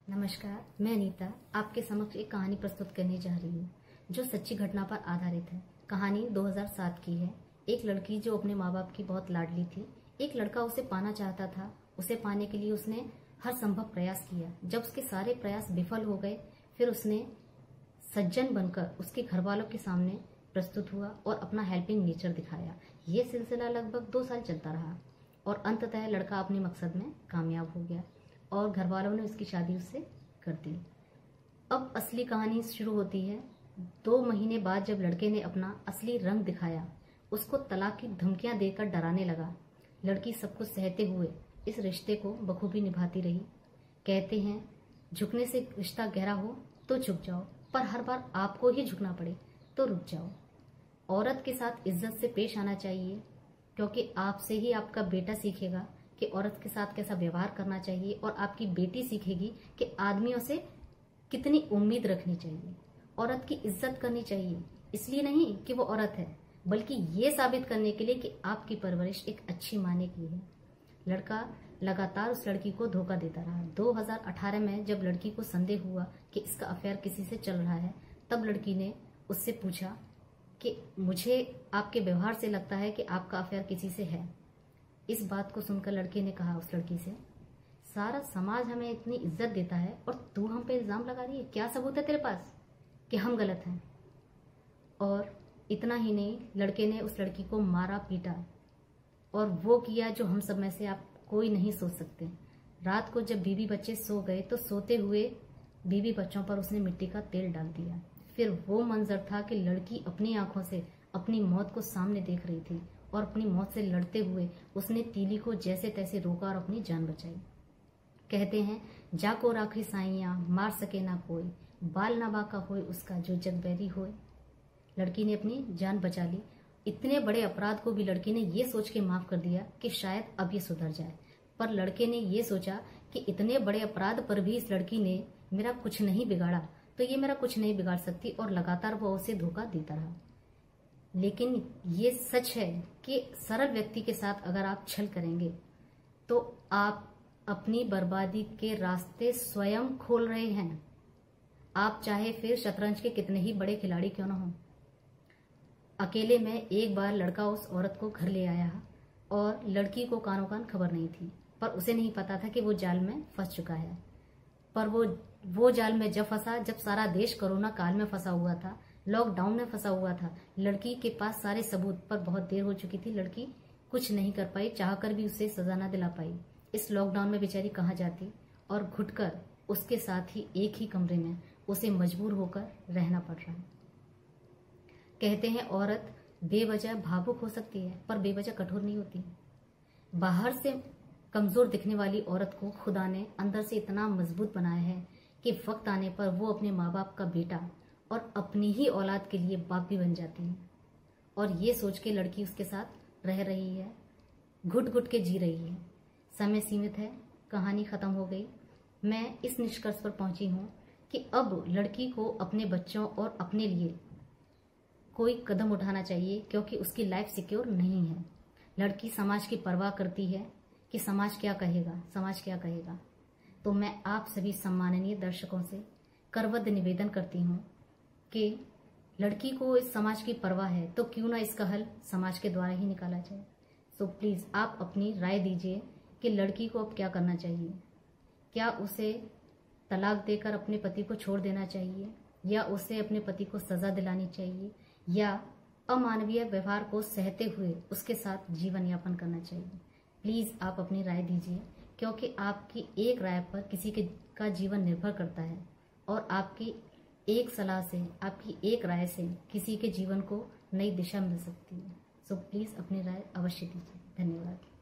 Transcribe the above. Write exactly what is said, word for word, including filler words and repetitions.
नमस्कार, मैं अनीता आपके समक्ष एक कहानी प्रस्तुत करने जा रही हूँ जो सच्ची घटना पर आधारित है। कहानी दो हज़ार सात की है। एक लड़की जो अपने माँ बाप की बहुत लाडली थी, एक लड़का उसे पाना चाहता था। उसे पाने के लिए उसने हर संभव प्रयास किया। जब उसके सारे प्रयास विफल हो गए, फिर उसने सज्जन बनकर उसके घर वालों के सामने प्रस्तुत हुआ और अपना हेल्पिंग नेचर दिखाया। ये सिलसिला लगभग दो साल चलता रहा और अंततः लड़का अपने मकसद में कामयाब हो गया और घर वालों ने उसकी शादी उससे कर दी। अब असली कहानी शुरू होती है। दो महीने बाद जब लड़के ने अपना असली रंग दिखाया, उसको तलाक की धमकियां देकर डराने लगा। लड़की सब कुछ सहते हुए इस रिश्ते को बखूबी निभाती रही। कहते हैं, झुकने से रिश्ता गहरा हो तो झुक जाओ, पर हर बार आपको ही झुकना पड़े तो रुक जाओ। औरत के साथ इज्जत से पेश आना चाहिए, क्योंकि आपसे ही आपका बेटा सीखेगा कि औरत के साथ कैसा व्यवहार करना चाहिए और आपकी बेटी सीखेगी कि आदमियों से कितनी उम्मीद रखनी चाहिए। औरत की इज्जत करनी चाहिए, इसलिए नहीं कि वो औरत है, बल्कि ये साबित करने के लिए कि आपकी परवरिश एक अच्छी माँ ने की है। लड़का लगातार उस लड़की को धोखा देता रहा। दो हज़ार अठारह में जब लड़की को संदेह हुआ कि इसका अफेयर किसी से चल रहा है, तब लड़की ने उससे पूछा कि मुझे आपके व्यवहार से लगता है कि आपका अफेयर किसी से है। इस बात को सुनकर लड़के ने कहा उस लड़की से, सारा समाज हमें इतनी इज्जत देता है और तू हम पे इल्जाम लगा रही है। क्या सबूत है तेरे पास कि हम गलत हैं? और इतना ही नहीं, लड़के ने उस लड़की को मारा पीटा और वो किया जो हम सब में से आप कोई नहीं सोच सकते। रात को जब बीवी बच्चे सो गए तो सोते हुए बीवी बच्चों पर उसने मिट्टी का तेल डाल दिया। फिर वो मंजर था कि लड़की अपनी आंखों से अपनी मौत को सामने देख रही थी और अपनी मौत से लड़ते हुए उसने तीली को जैसे तैसे रोका और अपनी जान बचाई। कहते हैं, जाको राखी साइयां मार सके ना कोई, बाल ना बाका होए उसका जो जग बैरी होए। लड़की ने अपनी जान बचा ली। इतने बड़े अपराध को भी लड़की ने ये सोच के माफ कर दिया कि शायद अब ये सुधर जाए। पर लड़के ने ये सोचा कि इतने बड़े अपराध पर भी इस लड़की ने मेरा कुछ नहीं बिगाड़ा, तो ये मेरा कुछ नहीं बिगाड़ सकती, और लगातार वो उसे धोखा देता रहा। लेकिन ये सच है कि सरल व्यक्ति के साथ अगर आप छल करेंगे तो आप अपनी बर्बादी के रास्ते स्वयं खोल रहे हैं। आप चाहे फिर शतरंज के कितने ही बड़े खिलाड़ी क्यों ना हो। अकेले में एक बार लड़का उस औरत को घर ले आया और लड़की को कानो कान खबर नहीं थी, पर उसे नहीं पता था कि वो जाल में फंस चुका है। पर वो वो जाल में जब फंसा जब सारा देश कोरोना काल में फंसा हुआ था, लॉकडाउन में फंसा हुआ था। लड़की के पास सारे सबूत, पर बहुत देर हो चुकी थी। लड़की कुछ नहीं कर पाई, चाहकर भी उसे सजा न दिला पाई। इस लॉकडाउन में बेचारी कहाँ जाती, और घुटकर उसके साथ ही एक ही कमरे में उसे मजबूर होकर रहना पड़ रहा है। कहते हैं, औरत बेवजह भावुक हो सकती है पर बेवजह कठोर नहीं होती। बाहर से कमजोर दिखने वाली औरत को खुदा ने अंदर से इतना मजबूत बनाया है कि वक्त आने पर वो अपने माँ बाप का बेटा और अपनी ही औलाद के लिए बाप भी बन जाती है। और ये सोच के लड़की उसके साथ रह रही है, घुट घुट के जी रही है। समय सीमित है, कहानी खत्म हो गई। मैं इस निष्कर्ष पर पहुंची हूं कि अब लड़की को अपने बच्चों और अपने लिए कोई कदम उठाना चाहिए, क्योंकि उसकी लाइफ सिक्योर नहीं है। लड़की समाज की परवाह करती है कि समाज क्या कहेगा, समाज क्या कहेगा। तो मैं आप सभी सम्माननीय दर्शकों से करबद्ध निवेदन करती हूँ कि लड़की को इस समाज की परवाह है तो क्यों ना इसका हल समाज के द्वारा ही निकाला जाए। सो प्लीज आप अपनी राय दीजिए कि लड़की को अब क्या करना चाहिए। क्या उसे तलाक देकर अपने पति को छोड़ देना चाहिए, या उसे अपने पति को सजा दिलानी चाहिए, या अमानवीय व्यवहार को सहते हुए उसके साथ जीवन यापन करना चाहिए। प्लीज आप अपनी राय दीजिए, क्योंकि आपकी एक राय पर किसी के का जीवन निर्भर करता है और आपकी एक सलाह से, आपकी एक राय से किसी के जीवन को नई दिशा मिल सकती है। सो प्लीज अपनी राय अवश्य दीजिए। धन्यवाद।